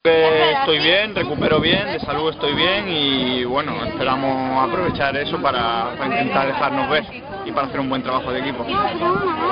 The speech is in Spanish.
Estoy bien, recupero bien, de salud estoy bien y bueno, esperamos aprovechar eso para intentar dejarnos ver y para hacer un buen trabajo de equipo.